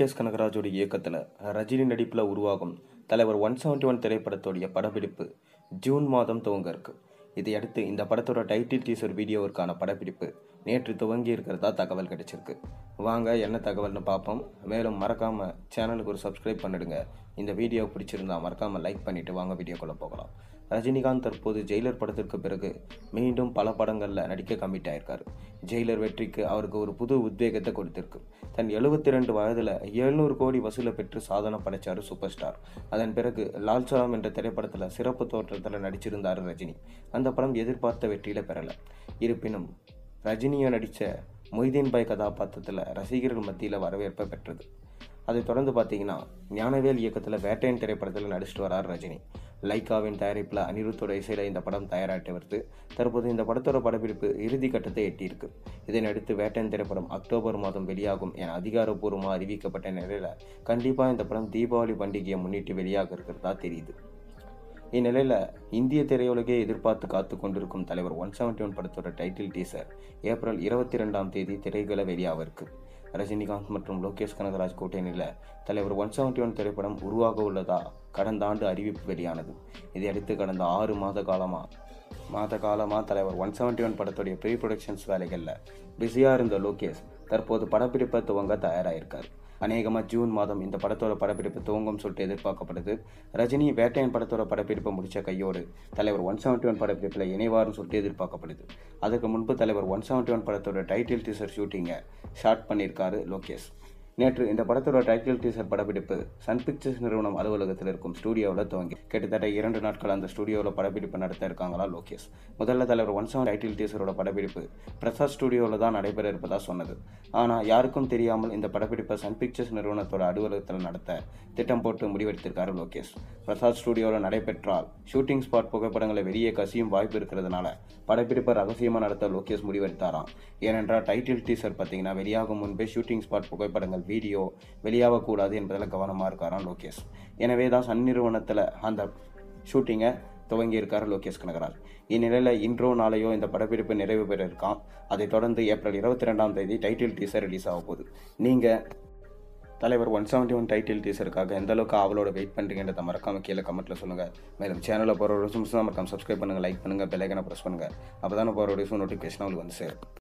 லோகேஷ் கனகராஜோட இயக்கத்தில் ரஜினி நடிப்பில் உருவாகும் தலைவர் 171 திரைப்படத்தோடைய படப்பிடிப்பு ஜூன் மாதம் துவங்க இருக்கு. இதையடுத்து இந்த படத்தோட டைட்டில் டீசர் வீடியோவிற்கான படப்பிடிப்பு நேற்று துவங்கி இருக்கிறதா தகவல் கிடைச்சிருக்கு. வாங்க என்ன தகவல்னு பார்ப்போம். மேலும் மறக்காம சேனலுக்கு ஒரு சப்ஸ்கிரைப் பண்ணிடுங்க. இந்த வீடியோ பிடிச்சிருந்தா மறக்காம லைக் பண்ணிட்டு வாங்க வீடியோக்குள்ள போகலாம். ரஜினிகாந்த் தற்போது ஜெயிலர் படத்திற்கு பிறகு மீண்டும் பல படங்களில் நடிக்க கமிட் ஆயிருக்காரு. ஜெயிலர் வெற்றிக்கு அவருக்கு ஒரு புது உத்வேகத்தை கொடுத்திருக்கு. தன் 72 வயதில் 700 கோடி வசூலை பெற்று சாதனை படைச்சாரு சூப்பர் ஸ்டார். அதன் பிறகு லால் சலாம் என்ற திரைப்படத்தில் சிறப்பு தோற்றத்தில் நடிச்சிருந்தார் ரஜினி. அந்த படம் எதிர்பார்த்த வெற்றியில பெறல. இருப்பினும் ரஜினியை நடித்த மொய்தீன் பாய் கதாபாத்திரத்தில் ரசிகர்கள் மத்தியில் வரவேற்பை பெற்றது. அதை தொடர்ந்து பார்த்தீங்கன்னா ஞானவேல் இயக்கத்தில் வேட்டையன் திரைப்படத்தில் நடிச்சிட்டு வரார் ரஜினி. லைக்காவின் தயாரிப்பில் அனிருத்தோட இசையில் இந்த படம் தயாராகிட்டு வருது. தற்போது இந்த படத்தோட படப்பிடிப்பு இறுதி கட்டத்தை எட்டியிருக்கு. இதனையடுத்து வேட்டையன் திரைப்படம் அக்டோபர் மாதம் வெளியாகும் என அதிகாரப்பூர்வமாக அறிவிக்கப்பட்ட நிலையில் கண்டிப்பாக இந்த படம் தீபாவளி பண்டிகையை முன்னிட்டு வெளியாக இருக்கிறதா தெரியுது. இந்நிலையில் இந்திய திரையுலகே எதிர்பார்த்து காத்து கொண்டிருக்கும் தலைவர் 171 படத்தோட டைட்டில் டீசர் ஏப்ரல் 22ஆம் தேதி திரைகளை வெளியாக இருக்கு. ரஜினிகாந்த் மற்றும் லோகேஷ் கனகராஜ் கூட்டணியில் தலைவர் 171 திரைப்படம் உருவாக உள்ளதா கடந்த ஆண்டு அறிவிப்பு வெளியானது. இதையடுத்து கடந்த 6 மாத காலமாக தலைவர் 171 படத்துடைய ப்ரீ ப்ரொடக்ஷன்ஸ் வேலைகளில் பிஸியாக இருந்த லோகேஷ் தற்போது படப்பிடிப்பை துவங்க தயாராகிருக்கார். அநேகமாக ஜூன் மாதம் இந்த படத்தோட படப்பிடிப்பு துவங்கும் சொல்லிட்டு எதிர்பார்க்கப்படுது. ரஜினி வேட்டையன் படத்தோட படப்பிடிப்பை முடித்த கையோடு தலைவர் 171 படப்பிடிப்பில் இணைவார்னு சொல்லிட்டு எதிர்பார்க்கப்படுது. அதுக்கு முன்பு தலைவர் 171 படத்தோட டைட்டில் டீசர் ஷூட்டிங்கை ஷார்ட் பண்ணியிருக்காரு லோகேஷ். நேற்று இந்த படத்தோட டைட்டில் டீசர் படப்பிடிப்பு சன் பிக்சர்ஸ் நிறுவனம் அலுவலகத்தில் இருக்கும் ஸ்டுடியோவில் துவங்கி கிட்டத்தட்ட 2 நாட்கள் அந்த ஸ்டுடியோவில் படப்பிடிப்பு நடத்த இருக்காங்களா லோகேஷ். முதல்ல தலைவர் 171 டைட்டில் டீசரோட படப்பிடிப்பு பிரசாத் ஸ்டுடியோவில் தான் நடைபெற இருப்பதா சொன்னது. ஆனால் யாருக்கும் தெரியாமல் இந்த படப்பிடிப்பை சன் பிக்சர்ஸ் நிறுவனத்தோட அலுவலகத்தில் நடத்த திட்டம் போட்டு முடிவெடுத்திருக்காரு லோகேஷ். பிரசாத் ஸ்டுடியோவில் நடைபெற்றால் ஷூட்டிங் ஸ்பாட் புகைப்படங்களை வெளியே கசியும் வாய்ப்பு இருக்கிறதுனால படப்பிடிப்பை ரகசியமாக நடத்த லோகேஷ் முடிவெடுத்தாராம். ஏனென்றால் டைட்டில் டீசர் பார்த்தீங்கன்னா வெளியாகும் முன்பே ஷூட்டிங் ஸ்பாட் புகைப்படங்கள் வீடியோ வெளியாகக்கூடாது என்பதில் கவனமாக இருக்காராம் லோகேஷ். எனவே தான் சன் நிறுவனத்தில் அந்த ஷூட்டிங்கை துவங்கி இருக்கார் லோகேஷ் கனகராஜ். இந்நிலையில் இன்றோ நாளையோ இந்த படப்பிடிப்பு நிறைவு பெற இருக்கான். அதைத் தொடர்ந்து ஏப்ரல் 22ஆம் தேதி டைட்டில் டீசர் ரிலீஸ் ஆக போகுது. நீங்கள் தலைவர் 171 டைட்டில் டீசருக்காக எந்த அளவுக்கு அவளோட வெயிட் பண்ணுறீங்கன்றத மறக்காம கீழே கமெண்ட்டில் சொல்லுங்கள். மேலும் சேனலில் போகிற ஒரு மறக்காம சப்ஸ்கிரைப் பண்ணுங்கள், லைக் பண்ணுங்கள், பெல் ஐக்கனை ப்ரெஸ் பண்ணுங்கள். அப்போ தான் போகிற நோட்டிஃபிகேஷன் உங்களுக்கு வந்து சேரும்.